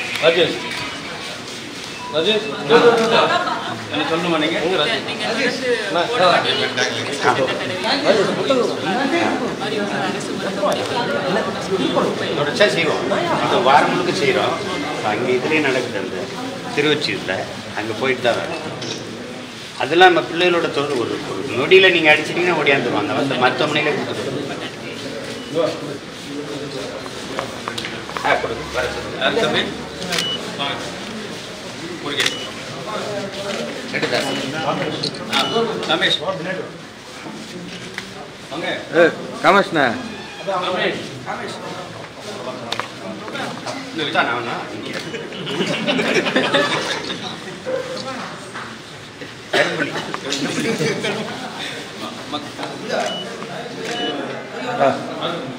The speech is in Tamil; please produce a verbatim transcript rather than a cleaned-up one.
ராஜேஷ் ராஜேஷ் என்ன சொல்லணுமா நீங்க தொடர்ச்சியாக செய்வோம். இந்த வாரம் முழுக்க செய்கிறோம். அங்கே இதுலேயே நடக்குது. அந்த திருவொச்சியில் அங்கே போயிட்டு தான் வரோம். அதெல்லாம் நம்ம பிள்ளைகளோட தொடர்பு ஒரு ஒரு நொடியில் நீங்கள் அடிச்சிட்டிங்கன்னா ஓடியாந்துருவாங்க. வந்து மருத்துவமனையிலே கொடுத்துருவோம். ஆ கொடுங்க வர சொல்லுங்கள். ரமேஷ் காமேஷ்ண்ணா கரும்புலி